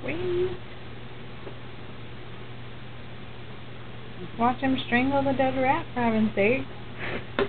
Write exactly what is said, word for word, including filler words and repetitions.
Sweet. Watch him strangle the dead rat, for heaven's sake.